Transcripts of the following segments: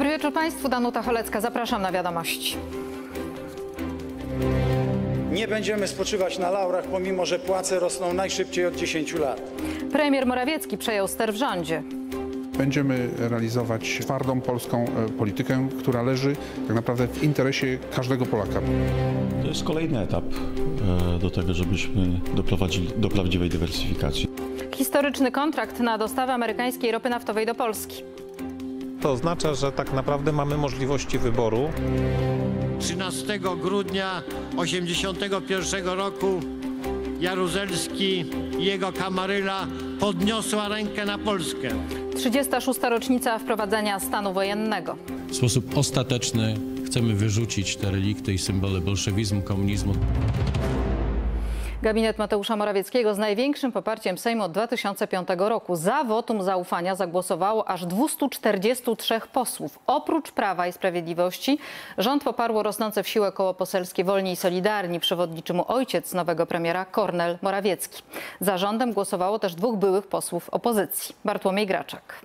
Dobry wieczór Państwu, Danuta Cholecka, zapraszam na wiadomości. Nie będziemy spoczywać na laurach, pomimo że płace rosną najszybciej od 10 lat. Premier Morawiecki przejął ster w rządzie. Będziemy realizować twardą polską politykę, która leży tak naprawdę w interesie każdego Polaka. To jest kolejny etap do tego, żebyśmy doprowadzili do prawdziwej dywersyfikacji. Historyczny kontrakt na dostawę amerykańskiej ropy naftowej do Polski. To oznacza, że tak naprawdę mamy możliwości wyboru. 13 grudnia 1981 roku Jaruzelski i jego kamaryla podniosła rękę na Polskę. 36. rocznica wprowadzenia stanu wojennego. W sposób ostateczny chcemy wyrzucić te relikty i symbole bolszewizmu, komunizmu. Gabinet Mateusza Morawieckiego z największym poparciem Sejmu od 2005 roku. Za wotum zaufania zagłosowało aż 243 posłów. Oprócz Prawa i Sprawiedliwości rząd poparło rosnące w siłę koło poselskie Wolni i Solidarni. Przewodniczy mu ojciec nowego premiera Kornel Morawiecki. Za rządem głosowało też dwóch byłych posłów opozycji. Bartłomiej Graczak.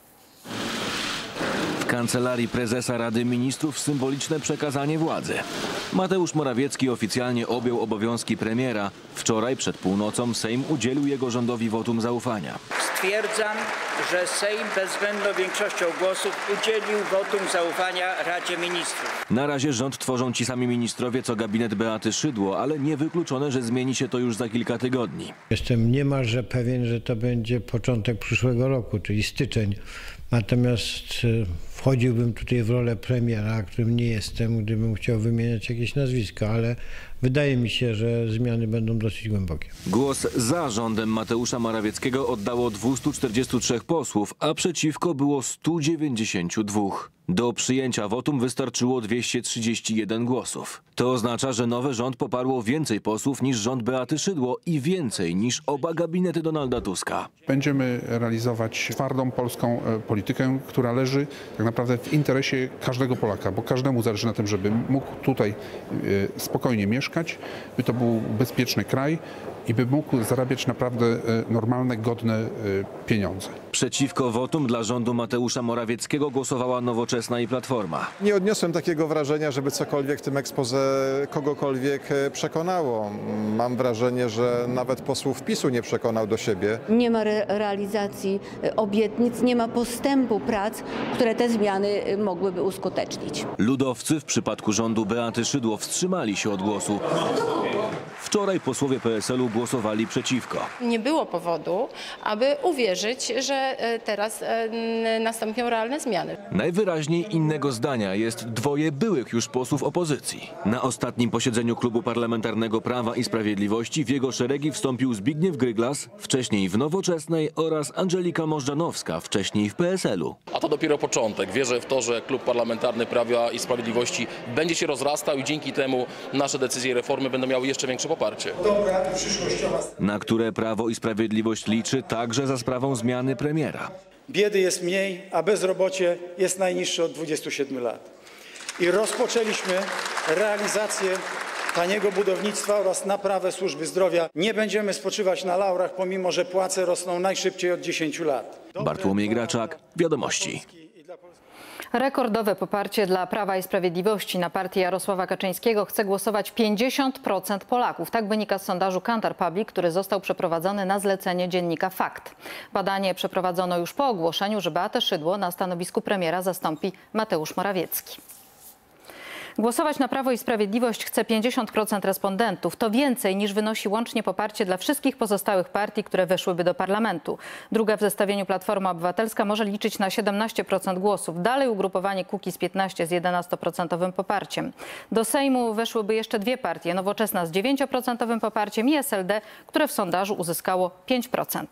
W kancelarii prezesa Rady Ministrów symboliczne przekazanie władzy. Mateusz Morawiecki oficjalnie objął obowiązki premiera. Wczoraj przed północą Sejm udzielił jego rządowi wotum zaufania. Stwierdzam, że Sejm bezwzględną większością głosów udzielił wotum zaufania Radzie Ministrów. Na razie rząd tworzą ci sami ministrowie co gabinet Beaty Szydło, ale niewykluczone, że zmieni się to już za kilka tygodni. Jestem niemalże pewien, że to będzie początek przyszłego roku, czyli styczeń. Natomiast wchodziłbym tutaj w rolę premiera, którym nie jestem, gdybym chciał wymieniać jakieś nazwisko, ale wydaje mi się, że zmiany będą dosyć głębokie. Głos za rządem Mateusza Morawieckiego oddało 243 posłów, a przeciwko było 192. Do przyjęcia wotum wystarczyło 231 głosów. To oznacza, że nowy rząd poparło więcej posłów niż rząd Beaty Szydło i więcej niż oba gabinety Donalda Tuska. Będziemy realizować twardą polską politykę, która leży tak naprawdę w interesie każdego Polaka, bo każdemu zależy na tym, żeby mógł tutaj spokojnie mieszkać, by to był bezpieczny kraj i by mógł zarabiać naprawdę normalne, godne pieniądze. Przeciwko wotum dla rządu Mateusza Morawieckiego głosowała Nowoczesna i Platforma. Nie odniosłem takiego wrażenia, żeby cokolwiek w tym exposé kogokolwiek przekonało. Mam wrażenie, że nawet posłów PiS-u nie przekonał do siebie. Nie ma realizacji obietnic, nie ma postępu prac, które te zmiany mogłyby uskutecznić. Ludowcy w przypadku rządu Beaty Szydło wstrzymali się od głosu. Wczoraj posłowie PSL-u głosowali przeciwko. Nie było powodu, aby uwierzyć, że teraz nastąpią realne zmiany. Najwyraźniej innego zdania jest dwoje byłych już posłów opozycji. Na ostatnim posiedzeniu Klubu Parlamentarnego Prawa i Sprawiedliwości w jego szeregi wstąpił Zbigniew Gryglas, wcześniej w Nowoczesnej, oraz Andżelika Możdżanowska, wcześniej w PSL-u. A to dopiero początek. Wierzę w to, że Klub Parlamentarny Prawa i Sprawiedliwości będzie się rozrastał i dzięki temu nasze decyzje i reformy będą miały jeszcze większe poparcie. Na które Prawo i Sprawiedliwość liczy także za sprawą zmiany premiera. Biedy jest mniej, a bezrobocie jest najniższe od 27 lat. I rozpoczęliśmy realizację taniego budownictwa oraz naprawę służby zdrowia. Nie będziemy spoczywać na laurach, pomimo że płace rosną najszybciej od 10 lat. Bartłomiej Graczak, Wiadomości. Rekordowe poparcie dla Prawa i Sprawiedliwości. Na partię Jarosława Kaczyńskiego chce głosować 50% Polaków. Tak wynika z sondażu Kantar Public, który został przeprowadzony na zlecenie dziennika Fakt. Badanie przeprowadzono już po ogłoszeniu, że Beatę Szydło na stanowisku premiera zastąpi Mateusz Morawiecki. Głosować na Prawo i Sprawiedliwość chce 50% respondentów. To więcej niż wynosi łącznie poparcie dla wszystkich pozostałych partii, które weszłyby do parlamentu. Druga w zestawieniu Platforma Obywatelska może liczyć na 17% głosów. Dalej ugrupowanie Kukiz 15 z 11% poparciem. Do Sejmu weszłyby jeszcze dwie partie. Nowoczesna z 9% poparciem i SLD, które w sondażu uzyskało 5%.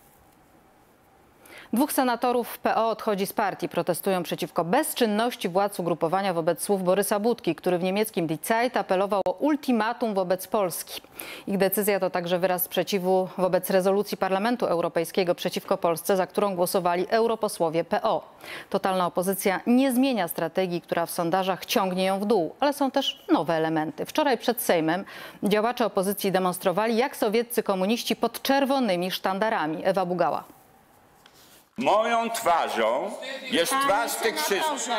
Dwóch senatorów PO odchodzi z partii. Protestują przeciwko bezczynności władz ugrupowania wobec słów Borysa Budki, który w niemieckim Die Zeit apelował o ultimatum wobec Polski. Ich decyzja to także wyraz sprzeciwu wobec rezolucji Parlamentu Europejskiego przeciwko Polsce, za którą głosowali europosłowie PO. Totalna opozycja nie zmienia strategii, która w sondażach ciągnie ją w dół, ale są też nowe elementy. Wczoraj przed Sejmem działacze opozycji demonstrowali jak sowieccy komuniści pod czerwonymi sztandarami. Ewa Bugała. Moją twarzą jest twarz tych wszystkich.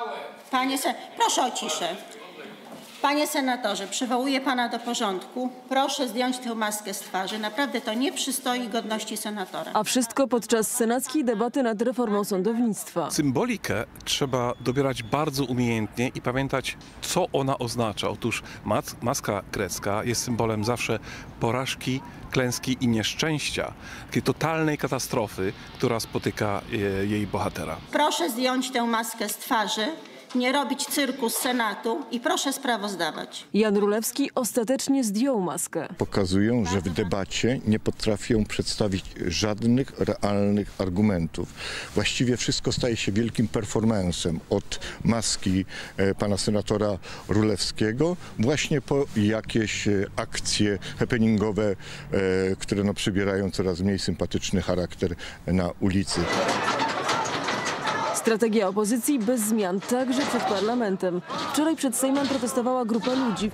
Proszę o ciszę. Panie senatorze, przywołuję pana do porządku. Proszę zdjąć tę maskę z twarzy. Naprawdę to nie przystoi godności senatora. A wszystko podczas senackiej debaty nad reformą sądownictwa. Symbolikę trzeba dobierać bardzo umiejętnie i pamiętać, co ona oznacza. Otóż maska grecka jest symbolem zawsze porażki, klęski i nieszczęścia, takiej totalnej katastrofy, która spotyka jej bohatera. Proszę zdjąć tę maskę z twarzy. Nie robić cyrku z Senatu i proszę sprawozdawać. Jan Rulewski ostatecznie zdjął maskę. Pokazują, że w debacie nie potrafią przedstawić żadnych realnych argumentów. Właściwie wszystko staje się wielkim performansem od maski pana senatora Rulewskiego właśnie po jakieś akcje happeningowe, które przybierają coraz mniej sympatyczny charakter na ulicy. Strategia opozycji bez zmian, także przed parlamentem. Wczoraj przed Sejmem protestowała grupa ludzi.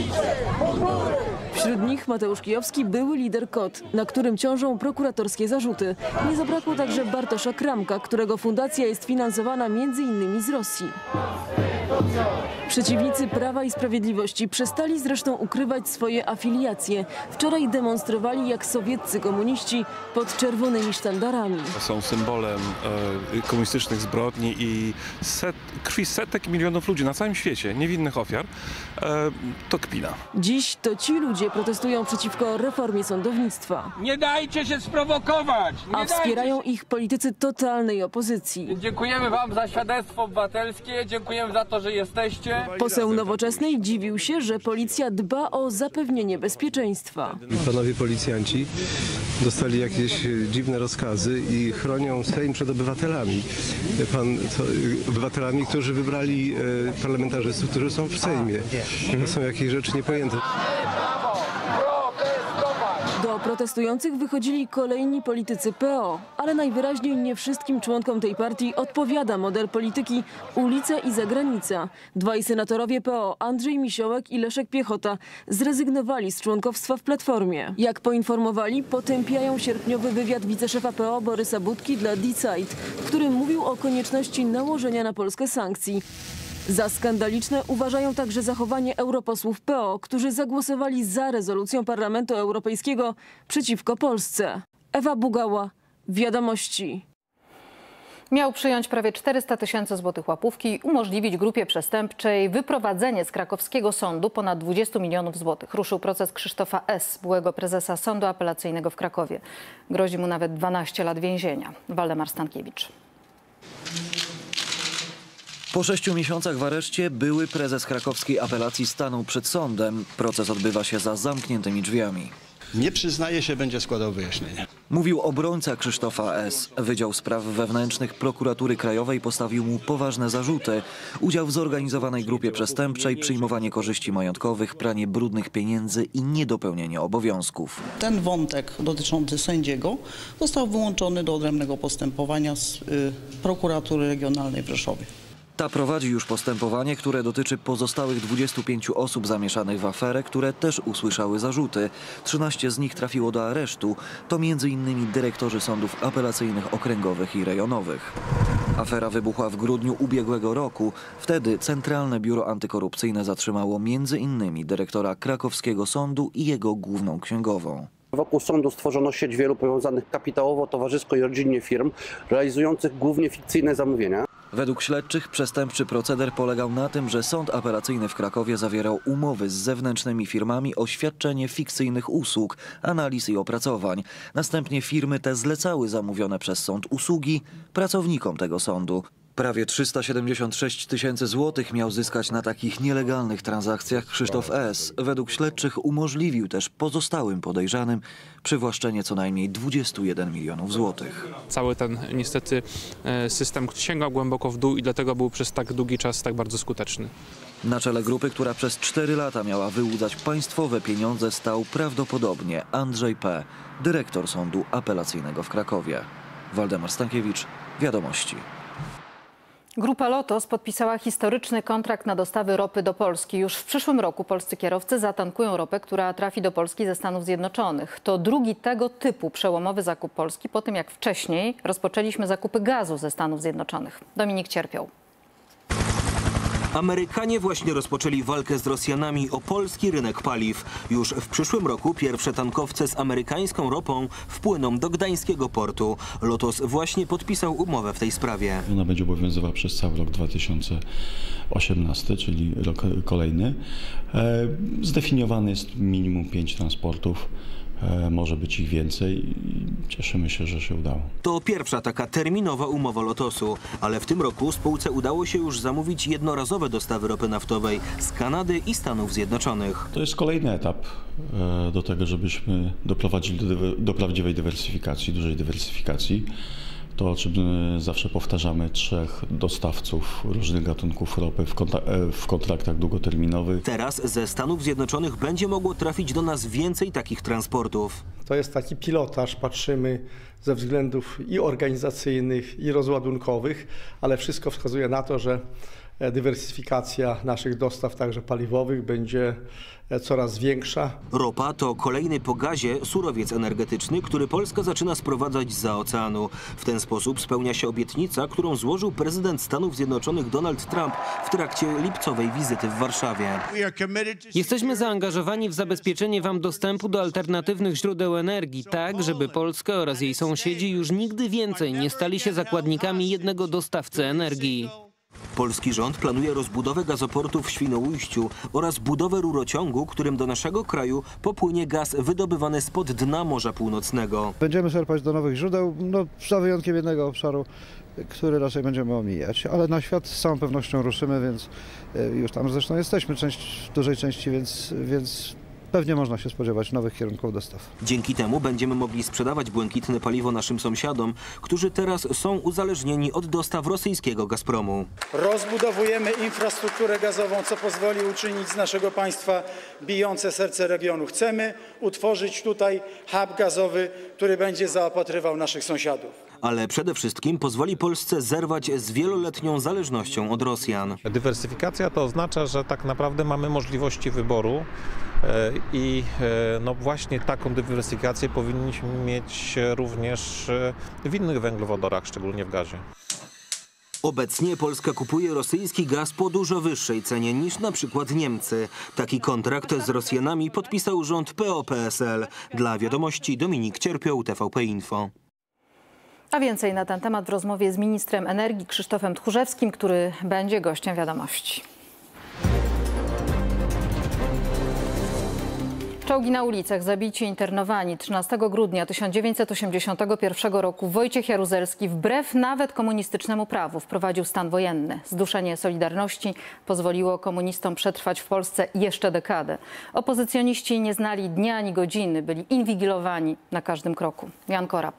Wśród nich Mateusz Kijowski, były lider KOT, na którym ciążą prokuratorskie zarzuty. Nie zabrakło także Bartosza Kramka, którego fundacja jest finansowana m.in. z Rosji. Przeciwnicy Prawa i Sprawiedliwości przestali zresztą ukrywać swoje afiliacje. Wczoraj demonstrowali jak sowieccy komuniści pod czerwonymi sztandarami. Są symbolem komunistycznych zbrodni i krwi setek milionów ludzi na całym świecie, niewinnych ofiar. To kpina. Dziś to ci ludzie protestują przeciwko reformie sądownictwa. Nie dajcie się sprowokować! A wspierają ich politycy totalnej opozycji. Dziękujemy wam za świadectwo obywatelskie, dziękujemy za to, że jesteście. Poseł Nowoczesnej dziwił się, że policja dba o zapewnienie bezpieczeństwa. Panowie policjanci dostali jakieś dziwne rozkazy i chronią Sejm przed obywatelami. Obywatelami, którzy wybrali parlamentarzystów, którzy są w Sejmie. To są jakieś rzeczy niepojęte. Do protestujących wychodzili kolejni politycy PO, ale najwyraźniej nie wszystkim członkom tej partii odpowiada model polityki ulica i zagranica. Dwaj senatorowie PO, Andrzej Misiołek i Leszek Piechota, zrezygnowali z członkostwa w Platformie. Jak poinformowali, potępiają sierpniowy wywiad wiceszefa PO Borysa Budki dla D-Side, w którym mówił o konieczności nałożenia na Polskę sankcji. Za skandaliczne uważają także zachowanie europosłów PO, którzy zagłosowali za rezolucją Parlamentu Europejskiego przeciwko Polsce. Ewa Bugała, Wiadomości. Miał przyjąć prawie 400 000 złotych łapówki i umożliwić grupie przestępczej wyprowadzenie z krakowskiego sądu ponad 20 milionów złotych. Ruszył proces Krzysztofa S., byłego prezesa Sądu Apelacyjnego w Krakowie. Grozi mu nawet 12 lat więzienia. Waldemar Stankiewicz. Po 6 miesiącach w areszcie były prezes krakowskiej apelacji stanął przed sądem. Proces odbywa się za zamkniętymi drzwiami. Nie przyznaje się, będzie składał wyjaśnienia. Mówił obrońca Krzysztofa S. Wydział Spraw Wewnętrznych Prokuratury Krajowej postawił mu poważne zarzuty. Udział w zorganizowanej grupie przestępczej, przyjmowanie korzyści majątkowych, pranie brudnych pieniędzy i niedopełnienie obowiązków. Ten wątek dotyczący sędziego został wyłączony do odrębnego postępowania z Prokuratury Regionalnej w Rzeszowie. Ta prowadzi już postępowanie, które dotyczy pozostałych 25 osób zamieszanych w aferę, które też usłyszały zarzuty. 13 z nich trafiło do aresztu. To m.in. dyrektorzy sądów apelacyjnych, okręgowych i rejonowych. Afera wybuchła w grudniu ubiegłego roku. Wtedy Centralne Biuro Antykorupcyjne zatrzymało m.in. dyrektora krakowskiego sądu i jego główną księgową. Wokół sądu stworzono sieć wielu powiązanych kapitałowo, towarzysko i rodzinnie firm, realizujących głównie fikcyjne zamówienia. Według śledczych przestępczy proceder polegał na tym, że Sąd Apelacyjny w Krakowie zawierał umowy z zewnętrznymi firmami o świadczenie fikcyjnych usług, analiz i opracowań. Następnie firmy te zlecały zamówione przez sąd usługi pracownikom tego sądu. Prawie 376 000 złotych miał zyskać na takich nielegalnych transakcjach Krzysztof S. Według śledczych umożliwił też pozostałym podejrzanym przywłaszczenie co najmniej 21 milionów złotych. Cały ten niestety system sięgał głęboko w dół i dlatego był przez tak długi czas tak bardzo skuteczny. Na czele grupy, która przez 4 lata miała wyłudzać państwowe pieniądze, stał prawdopodobnie Andrzej P., dyrektor Sądu Apelacyjnego w Krakowie. Waldemar Stankiewicz, Wiadomości. Grupa Lotos podpisała historyczny kontrakt na dostawy ropy do Polski. Już w przyszłym roku polscy kierowcy zatankują ropę, która trafi do Polski ze Stanów Zjednoczonych. To drugi tego typu przełomowy zakup Polski po tym, jak wcześniej rozpoczęliśmy zakupy gazu ze Stanów Zjednoczonych. Dominik Cierpiał. Amerykanie właśnie rozpoczęli walkę z Rosjanami o polski rynek paliw. Już w przyszłym roku pierwsze tankowce z amerykańską ropą wpłyną do gdańskiego portu. Lotos właśnie podpisał umowę w tej sprawie. Ona będzie obowiązywała przez cały rok 2018, czyli rok kolejny. Zdefiniowane jest minimum 5 transportów. Może być ich więcej i cieszymy się, że się udało. To pierwsza taka terminowa umowa Lotosu, ale w tym roku spółce udało się już zamówić jednorazowe dostawy ropy naftowej z Kanady i Stanów Zjednoczonych. To jest kolejny etap do tego, żebyśmy doprowadzili do prawdziwej dywersyfikacji, dużej dywersyfikacji. To, o czym zawsze powtarzamy, 3 dostawców różnych gatunków ropy w kontraktach długoterminowych. Teraz ze Stanów Zjednoczonych będzie mogło trafić do nas więcej takich transportów. To jest taki pilotaż, patrzymy ze względów i organizacyjnych, i rozładunkowych, ale wszystko wskazuje na to, że dywersyfikacja naszych dostaw, także paliwowych, będzie coraz większa. Ropa to kolejny po gazie surowiec energetyczny, który Polska zaczyna sprowadzać zza oceanu. W ten sposób spełnia się obietnica, którą złożył prezydent Stanów Zjednoczonych Donald Trump w trakcie lipcowej wizyty w Warszawie. Jesteśmy zaangażowani w zabezpieczenie wam dostępu do alternatywnych źródeł energii, tak żeby Polska oraz jej sąsiedzi już nigdy więcej nie stali się zakładnikami jednego dostawcy energii. Polski rząd planuje rozbudowę gazoportu w Świnoujściu oraz budowę rurociągu, którym do naszego kraju popłynie gaz wydobywany spod dna Morza Północnego. Będziemy czerpać do nowych źródeł, za wyjątkiem jednego obszaru, który raczej będziemy omijać, ale na świat z całą pewnością ruszymy, więc już tam zresztą jesteśmy w dużej części, więc pewnie można się spodziewać nowych kierunków dostaw. Dzięki temu będziemy mogli sprzedawać błękitne paliwo naszym sąsiadom, którzy teraz są uzależnieni od dostaw rosyjskiego Gazpromu. Rozbudowujemy infrastrukturę gazową, co pozwoli uczynić z naszego państwa bijące serce regionu. Chcemy utworzyć tutaj hub gazowy, który będzie zaopatrywał naszych sąsiadów. Ale przede wszystkim pozwoli Polsce zerwać z wieloletnią zależnością od Rosjan. Dywersyfikacja to oznacza, że tak naprawdę mamy możliwości wyboru i właśnie taką dywersyfikację powinniśmy mieć również w innych węglowodorach, szczególnie w gazie. Obecnie Polska kupuje rosyjski gaz po dużo wyższej cenie niż na przykład Niemcy. Taki kontrakt z Rosjanami podpisał rząd PO-PSL. Dla wiadomości Dominik Cierpiał, TVP Info. A więcej na ten temat w rozmowie z ministrem energii Krzysztofem Tchórzewskim, który będzie gościem wiadomości. Czołgi na ulicach, zabici, internowani. 13 grudnia 1981 roku Wojciech Jaruzelski wbrew nawet komunistycznemu prawu wprowadził stan wojenny. Zduszenie Solidarności pozwoliło komunistom przetrwać w Polsce jeszcze dekadę. Opozycjoniści nie znali dnia ani godziny, byli inwigilowani na każdym kroku. Jan Korab.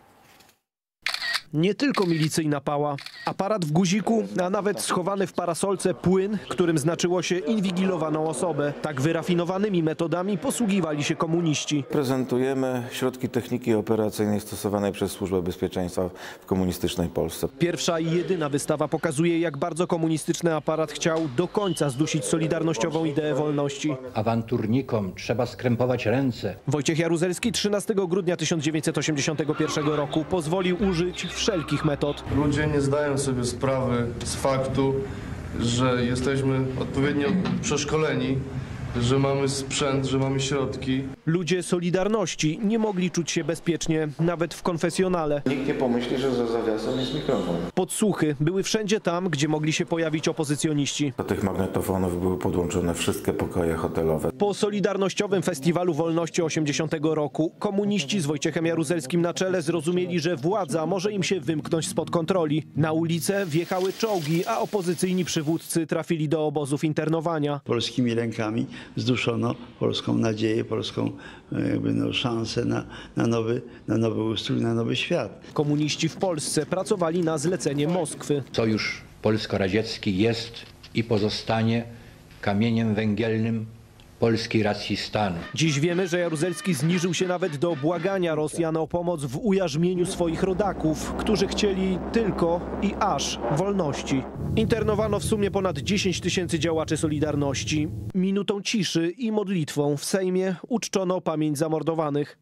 Nie tylko milicyjna pała, aparat w guziku, a nawet schowany w parasolce płyn, którym znaczyło się inwigilowaną osobę. Tak wyrafinowanymi metodami posługiwali się komuniści. Prezentujemy środki techniki operacyjnej stosowanej przez Służbę Bezpieczeństwa w komunistycznej Polsce. Pierwsza i jedyna wystawa pokazuje, jak bardzo komunistyczny aparat chciał do końca zdusić solidarnościową ideę wolności. Awanturnikom trzeba skrępować ręce. Wojciech Jaruzelski 13 grudnia 1981 roku pozwolił użyć wszelkich metod. Ludzie nie zdają sobie sprawy z faktu, że jesteśmy odpowiednio przeszkoleni, że mamy sprzęt, że mamy środki. Ludzie Solidarności nie mogli czuć się bezpiecznie, nawet w konfesjonale. Nikt nie pomyśli, że za zawiasem jest mikrofon. Podsłuchy były wszędzie tam, gdzie mogli się pojawić opozycjoniści. Do tych magnetofonów były podłączone wszystkie pokoje hotelowe. Po Solidarnościowym Festiwalu Wolności 80 roku komuniści z Wojciechem Jaruzelskim na czele zrozumieli, że władza może im się wymknąć spod kontroli. Na ulicę wjechały czołgi, a opozycyjni przywódcy trafili do obozów internowania. Polskimi rękami zduszono polską nadzieję, polską szansę na nowy ustrój, na nowy świat. Komuniści w Polsce pracowali na zlecenie Moskwy. Sojusz polsko-radziecki jest i pozostanie kamieniem węgielnym polskiej racji stanu. Dziś wiemy, że Jaruzelski zniżył się nawet do błagania Rosjan o pomoc w ujarzmieniu swoich rodaków, którzy chcieli tylko i aż wolności. Internowano w sumie ponad 10 tysięcy działaczy Solidarności. Minutą ciszy i modlitwą w Sejmie uczczono pamięć zamordowanych.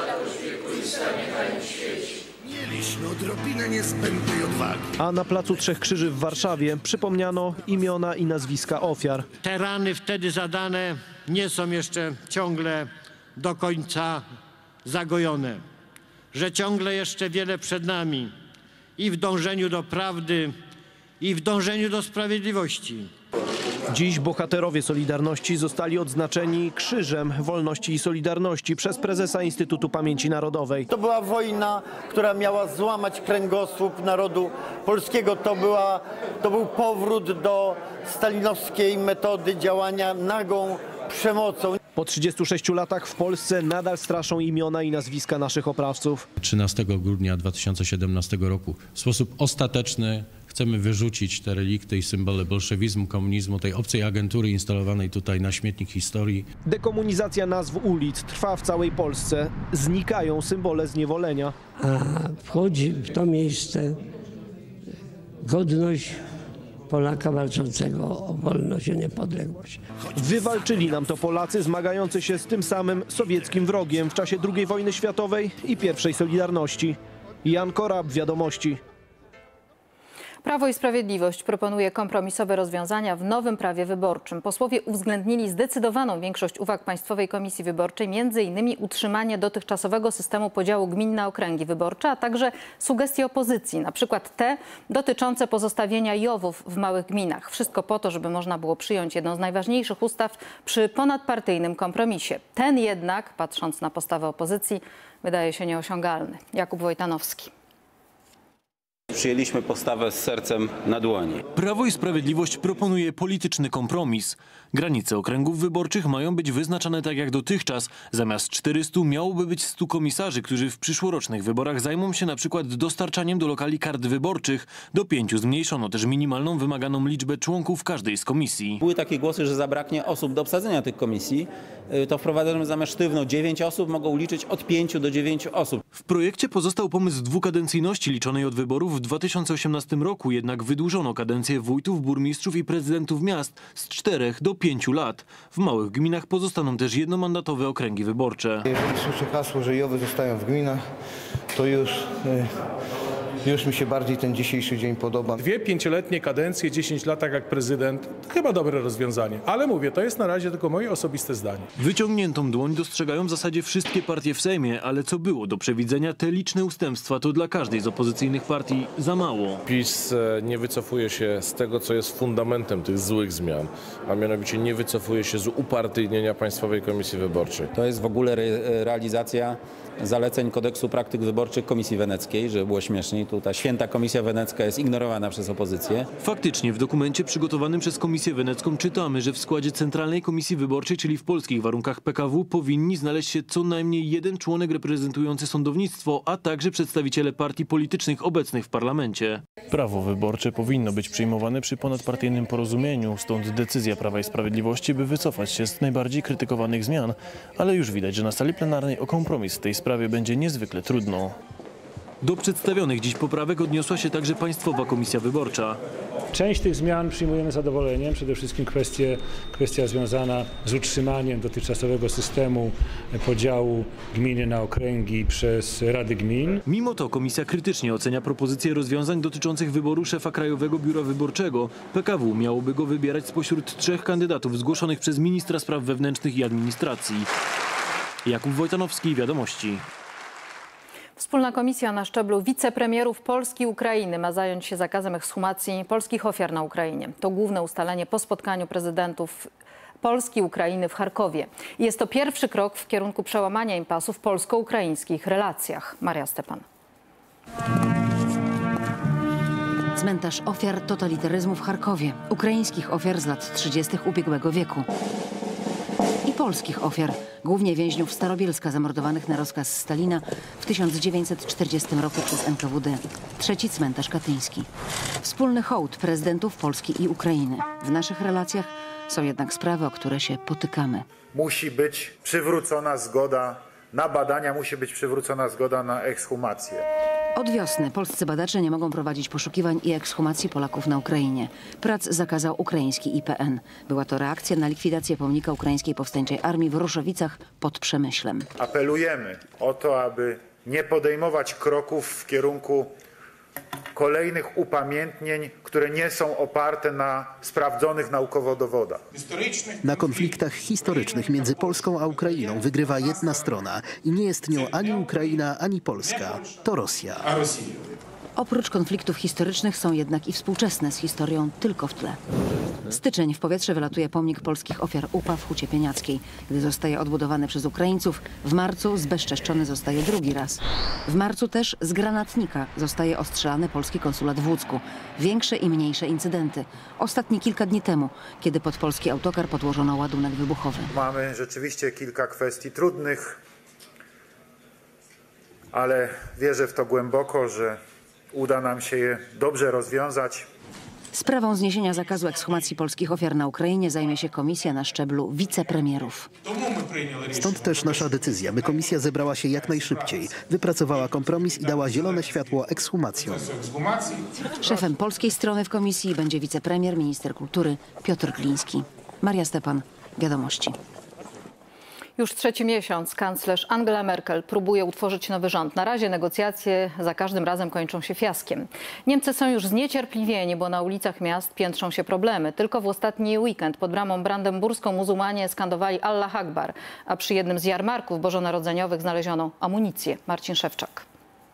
Mieliśmy odrobinę niezbędnej odwagi. A na Placu Trzech Krzyży w Warszawie przypomniano imiona i nazwiska ofiar. Te rany wtedy zadane nie są jeszcze ciągle do końca zagojone, że ciągle jeszcze wiele przed nami i w dążeniu do prawdy, i w dążeniu do sprawiedliwości. Dziś bohaterowie Solidarności zostali odznaczeni Krzyżem Wolności i Solidarności przez prezesa Instytutu Pamięci Narodowej. To była wojna, która miała złamać kręgosłup narodu polskiego. To był powrót do stalinowskiej metody działania nagą przemocą. Po 36 latach w Polsce nadal straszą imiona i nazwiska naszych oprawców. 13 grudnia 2017 roku w sposób ostateczny chcemy wyrzucić te relikty i symbole bolszewizmu, komunizmu, tej obcej agentury instalowanej tutaj na śmietnik historii. Dekomunizacja nazw ulic trwa w całej Polsce. Znikają symbole zniewolenia. A wchodzi w to miejsce godność Polaka walczącego o wolność i niepodległość. Wywalczyli nam to Polacy zmagający się z tym samym sowieckim wrogiem w czasie II wojny światowej i pierwszej Solidarności. Jan Korab, Wiadomości. Prawo i Sprawiedliwość proponuje kompromisowe rozwiązania w nowym prawie wyborczym. Posłowie uwzględnili zdecydowaną większość uwag Państwowej Komisji Wyborczej, m.in. utrzymanie dotychczasowego systemu podziału gmin na okręgi wyborcze, a także sugestie opozycji, na przykład te dotyczące pozostawienia JOW-ów w małych gminach. Wszystko po to, żeby można było przyjąć jedną z najważniejszych ustaw przy ponadpartyjnym kompromisie. Ten jednak, patrząc na postawę opozycji, wydaje się nieosiągalny. Jakub Wojtanowski. Przyjęliśmy postawę z sercem na dłoni. Prawo i Sprawiedliwość proponuje polityczny kompromis. Granice okręgów wyborczych mają być wyznaczane tak jak dotychczas. Zamiast 400 miałoby być 100 komisarzy, którzy w przyszłorocznych wyborach zajmą się na przykład dostarczaniem do lokali kart wyborczych. Do 5 zmniejszono też minimalną wymaganą liczbę członków każdej z komisji. Były takie głosy, że zabraknie osób do obsadzenia tych komisji. To wprowadzamy zamiast sztywno 9 osób, mogą liczyć od 5 do 9 osób. W projekcie pozostał pomysł dwukadencyjności liczonej od wyborów w 2018 roku, jednak wydłużono kadencję wójtów, burmistrzów i prezydentów miast z 4 do 5 lat. W małych gminach pozostaną też jednomandatowe okręgi wyborcze. Jeżeli słyszę hasło, że JOW-y zostają w gminach, to już mi się bardziej ten dzisiejszy dzień podoba. 2 pięcioletnie kadencje, 10 lat tak jak prezydent, to chyba dobre rozwiązanie. Ale mówię, to jest na razie tylko moje osobiste zdanie. Wyciągniętą dłoń dostrzegają w zasadzie wszystkie partie w Sejmie, ale co było do przewidzenia, te liczne ustępstwa to dla każdej z opozycyjnych partii za mało. PiS nie wycofuje się z tego, co jest fundamentem tych złych zmian, a mianowicie nie wycofuje się z upartyjnienia Państwowej Komisji Wyborczej. To jest w ogóle realizacja zaleceń Kodeksu Praktyk Wyborczych Komisji Weneckiej, żeby było śmieszniej. Tu ta święta Komisja Wenecka jest ignorowana przez opozycję. Faktycznie w dokumencie przygotowanym przez Komisję Wenecką czytamy, że w składzie Centralnej Komisji Wyborczej, czyli w polskich warunkach PKW, powinni znaleźć się co najmniej jeden członek reprezentujący sądownictwo, a także przedstawiciele partii politycznych obecnych w parlamencie. Prawo wyborcze powinno być przyjmowane przy ponadpartyjnym porozumieniu, stąd decyzja Prawa i Sprawiedliwości, by wycofać się z najbardziej krytykowanych zmian, ale już widać, że na sali plenarnej o kompromis w tej sprawie będzie niezwykle trudno. Do przedstawionych dziś poprawek odniosła się także Państwowa Komisja Wyborcza. Część tych zmian przyjmujemy z zadowoleniem, przede wszystkim kwestia związana z utrzymaniem dotychczasowego systemu podziału gminy na okręgi przez Rady Gmin. Mimo to komisja krytycznie ocenia propozycje rozwiązań dotyczących wyboru szefa Krajowego Biura Wyborczego. PKW miałoby go wybierać spośród 3 kandydatów zgłoszonych przez ministra spraw wewnętrznych i administracji. Jakub Wojtanowski, Wiadomości. Wspólna komisja na szczeblu wicepremierów Polski i Ukrainy ma zająć się zakazem ekshumacji polskich ofiar na Ukrainie. To główne ustalenie po spotkaniu prezydentów Polski i Ukrainy w Charkowie. Jest to pierwszy krok w kierunku przełamania impasu w polsko-ukraińskich relacjach. Maria Stepan. Cmentarz ofiar totalitaryzmu w Charkowie. Ukraińskich ofiar z lat 30. ubiegłego wieku. I polskich ofiar, głównie więźniów Starobielska zamordowanych na rozkaz Stalina w 1940 roku przez NKWD. Trzeci cmentarz katyński. Wspólny hołd prezydentów Polski i Ukrainy. W naszych relacjach Są jednak sprawy, o które się potykamy. Musi być przywrócona zgoda na badania, musi być przywrócona zgoda na ekshumację. Od wiosny polscy badacze nie mogą prowadzić poszukiwań i ekshumacji Polaków na Ukrainie. Prac zakazał ukraiński IPN. Była to reakcja na likwidację pomnika Ukraińskiej Powstańczej Armii w Ruszowicach pod Przemyślem. Apelujemy o to, aby nie podejmować kroków w kierunku kolejnych upamiętnień, które nie są oparte na sprawdzonych naukowo dowodach. Na konfliktach historycznych między Polską a Ukrainą wygrywa jedna strona i nie jest nią ani Ukraina, ani Polska. To Rosja. Oprócz konfliktów historycznych są jednak i współczesne z historią tylko w tle. Styczeń, w powietrze wylatuje pomnik polskich ofiar UPA w Hucie Pieniackiej. Gdy zostaje odbudowany przez Ukraińców, w marcu zbezczeszczony zostaje drugi raz. W marcu też z granatnika zostaje ostrzelany polski konsulat w Łódzku. Większe i mniejsze incydenty. Ostatni kilka dni temu, kiedy pod polski autokar podłożono ładunek wybuchowy. Mamy rzeczywiście kilka kwestii trudnych, ale wierzę w to głęboko, że uda nam się je dobrze rozwiązać. Sprawą zniesienia zakazu ekshumacji polskich ofiar na Ukrainie zajmie się komisja na szczeblu wicepremierów. Stąd też nasza decyzja, by komisja zebrała się jak najszybciej, wypracowała kompromis i dała zielone światło ekshumacjom. Szefem polskiej strony w komisji będzie wicepremier, minister kultury Piotr Gliński. Maria Stepan, Wiadomości. Już trzeci miesiąc kanclerz Angela Merkel próbuje utworzyć nowy rząd. Na razie negocjacje za każdym razem kończą się fiaskiem. Niemcy są już zniecierpliwieni, bo na ulicach miast piętrzą się problemy. Tylko w ostatni weekend pod bramą brandenburską muzułmanie skandowali Allah Akbar, a przy jednym z jarmarków bożonarodzeniowych znaleziono amunicję. Marcin Szewczak.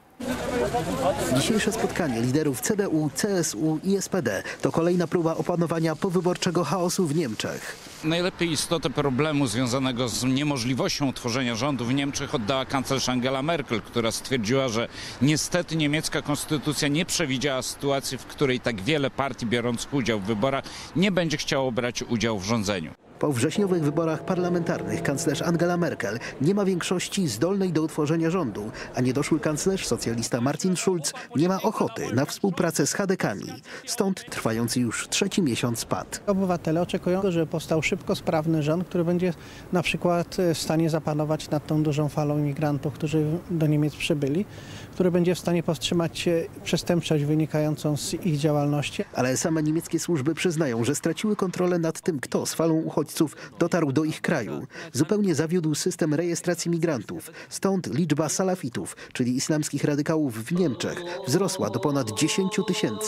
Dzisiejsze spotkanie liderów CDU, CSU i SPD to kolejna próba opanowania powyborczego chaosu w Niemczech. Najlepiej istotę problemu związanego z niemożliwością tworzenia rządu w Niemczech oddała kanclerz Angela Merkel, która stwierdziła, że niestety niemiecka konstytucja nie przewidziała sytuacji, w której tak wiele partii biorących udział w wyborach nie będzie chciało brać udziału w rządzeniu. Po wrześniowych wyborach parlamentarnych kanclerz Angela Merkel nie ma większości zdolnej do utworzenia rządu, a niedoszły kanclerz, socjalista Martin Schulz, nie ma ochoty na współpracę z chadekami. Stąd trwający już trzeci miesiąc pad. Obywatele oczekują, że powstał szybko sprawny rząd, który będzie na przykład w stanie zapanować nad tą dużą falą imigrantów, którzy do Niemiec przybyli, który będzie w stanie powstrzymać przestępczość wynikającą z ich działalności. Ale same niemieckie służby przyznają, że straciły kontrolę nad tym, kto z falą uchodźców dotarł do ich kraju. Zupełnie zawiódł system rejestracji migrantów. Stąd liczba salafitów, czyli islamskich radykałów w Niemczech, wzrosła do ponad 10 000.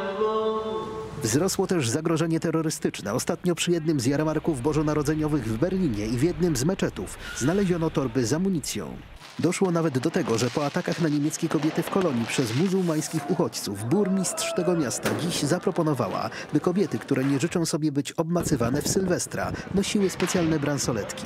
Wzrosło też zagrożenie terrorystyczne. Ostatnio przy jednym z jarmarków bożonarodzeniowych w Berlinie i w jednym z meczetów znaleziono torby z amunicją. Doszło nawet do tego, że po atakach na niemieckie kobiety w kolonii przez muzułmańskich uchodźców burmistrz tego miasta dziś zaproponowała, by kobiety, które nie życzą sobie być obmacywane w Sylwestra, nosiły specjalne bransoletki.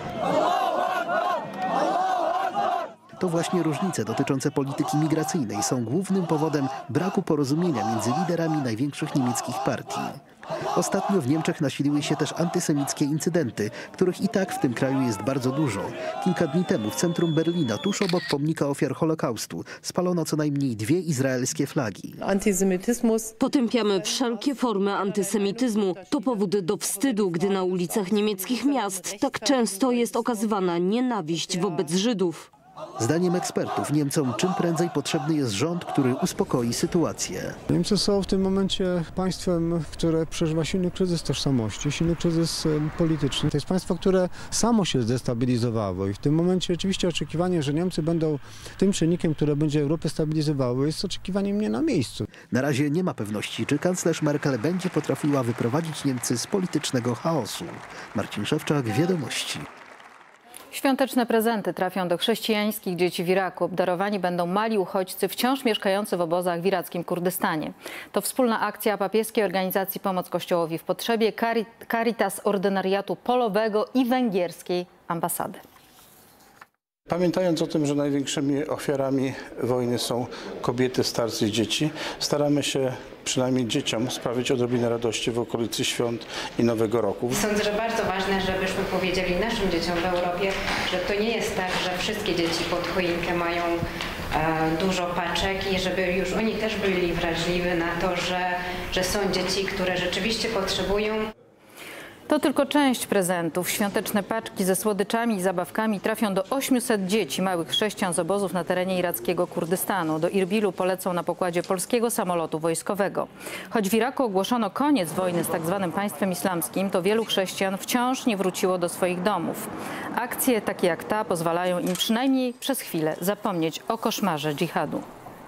To właśnie różnice dotyczące polityki migracyjnej są głównym powodem braku porozumienia między liderami największych niemieckich partii. Ostatnio w Niemczech nasiliły się też antysemickie incydenty, których i tak w tym kraju jest bardzo dużo. Kilka dni temu w centrum Berlina, tuż obok pomnika ofiar Holokaustu, spalono co najmniej 2 izraelskie flagi. Potępiamy wszelkie formy antysemityzmu. To powód do wstydu, gdy na ulicach niemieckich miast tak często jest okazywana nienawiść wobec Żydów. Zdaniem ekspertów Niemcom czym prędzej potrzebny jest rząd, który uspokoi sytuację. Niemcy są w tym momencie państwem, które przeżywa silny kryzys tożsamości, silny kryzys polityczny. To jest państwo, które samo się zdestabilizowało i w tym momencie oczywiście oczekiwanie, że Niemcy będą tym czynnikiem, które będzie Europę stabilizowało, jest oczekiwaniem nie na miejscu. Na razie nie ma pewności, czy kanclerz Merkel będzie potrafiła wyprowadzić Niemcy z politycznego chaosu. Marcin Szewczak, Wiadomości. Świąteczne prezenty trafią do chrześcijańskich dzieci w Iraku. Obdarowani będą mali uchodźcy wciąż mieszkający w obozach w irackim Kurdystanie. To wspólna akcja papieskiej organizacji Pomoc Kościołowi w Potrzebie, Caritas Ordynariatu Polowego i węgierskiej ambasady. Pamiętając o tym, że największymi ofiarami wojny są kobiety, starcy i dzieci, staramy się przynajmniej dzieciom sprawić odrobinę radości w okolicy świąt i Nowego Roku. Sądzę, że bardzo ważne, żebyśmy powiedzieli naszym dzieciom w Europie, że to nie jest tak, że wszystkie dzieci pod choinkę mają dużo paczek i żeby już oni też byli wrażliwi na to, że są dzieci, które rzeczywiście potrzebują. To tylko część prezentów. Świąteczne paczki ze słodyczami i zabawkami trafią do 800 dzieci, małych chrześcijan z obozów na terenie irackiego Kurdystanu. Do Irbilu polecą na pokładzie polskiego samolotu wojskowego. Choć w Iraku ogłoszono koniec wojny z tzw. państwem islamskim, to wielu chrześcijan wciąż nie wróciło do swoich domów. Akcje takie jak ta pozwalają im przynajmniej przez chwilę zapomnieć o koszmarze dżihadu.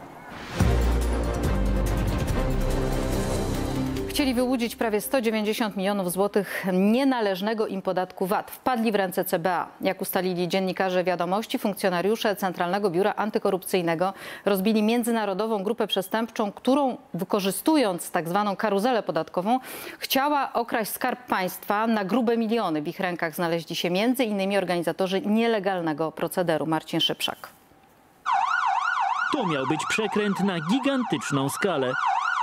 Chcieli wyłudzić prawie 190 milionów złotych nienależnego im podatku VAT. Wpadli w ręce CBA. Jak ustalili dziennikarze Wiadomości, funkcjonariusze Centralnego Biura Antykorupcyjnego rozbili międzynarodową grupę przestępczą, którą wykorzystując tak zwaną karuzelę podatkową chciała okraść skarb państwa na grube miliony. W ich rękach znaleźli się m.in. organizatorzy nielegalnego procederu. Marcin Szypszak. To miał być przekręt na gigantyczną skalę.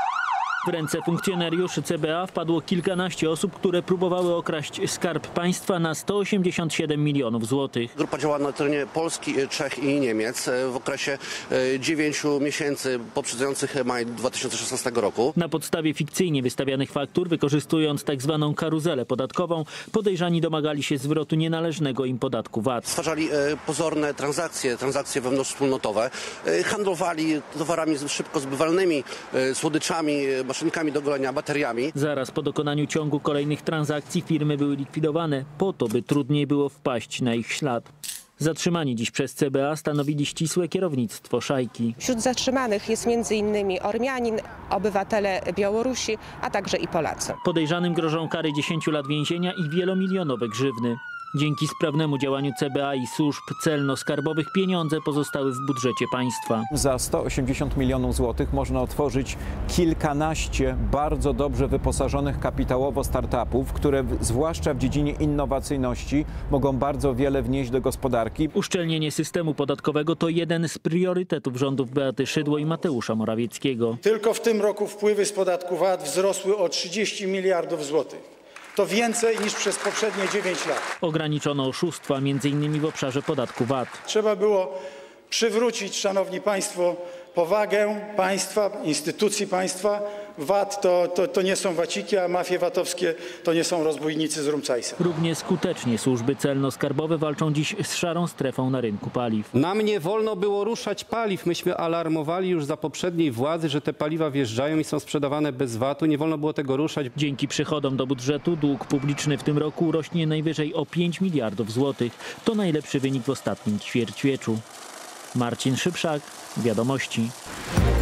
W ręce funkcjonariuszy CBA wpadło kilkanaście osób, które próbowały okraść skarb państwa na 187 milionów złotych. Grupa działa na terenie Polski, Czech i Niemiec w okresie 9 miesięcy poprzedzających maj 2016 roku. Na podstawie fikcyjnie wystawianych faktur, wykorzystując tak zwaną karuzelę podatkową, podejrzani domagali się zwrotu nienależnego im podatku VAT. Stwarzali pozorne transakcje wewnątrzwspólnotowe, handlowali towarami szybko zbywalnymi, słodyczami, maszynkami do golenia, bateriami. Zaraz po dokonaniu ciągu kolejnych transakcji firmy były likwidowane, po to, by trudniej było wpaść na ich ślad. Zatrzymani dziś przez CBA stanowili ścisłe kierownictwo szajki. Wśród zatrzymanych jest m.in. Ormianin, obywatele Białorusi, a także i Polacy. Podejrzanym grożą kary 10 lat więzienia i wielomilionowe grzywny. Dzięki sprawnemu działaniu CBA i służb celno-skarbowych pieniądze pozostały w budżecie państwa. Za 180 milionów złotych można otworzyć kilkanaście bardzo dobrze wyposażonych kapitałowo startupów, które zwłaszcza w dziedzinie innowacyjności mogą bardzo wiele wnieść do gospodarki. Uszczelnienie systemu podatkowego to jeden z priorytetów rządów Beaty Szydło i Mateusza Morawieckiego. Tylko w tym roku wpływy z podatku VAT wzrosły o 30 miliardów złotych. To więcej niż przez poprzednie 9 lat. Ograniczono oszustwa, m.in. w obszarze podatku VAT. Trzeba było przywrócić, szanowni państwo, powagę państwa, instytucji państwa. VAT to nie są waciki, a mafie VAT-owskie to nie są rozbójnicy z Rumcajsa. Równie skutecznie służby celno-skarbowe walczą dziś z szarą strefą na rynku paliw. Nam nie wolno było ruszać paliw. Myśmy alarmowali już za poprzedniej władzy, że te paliwa wjeżdżają i są sprzedawane bez VAT-u. Nie wolno było tego ruszać. Dzięki przychodom do budżetu dług publiczny w tym roku rośnie najwyżej o 5 miliardów złotych. To najlepszy wynik w ostatnim ćwierćwieczu. Marcin Szypszak, Wiadomości.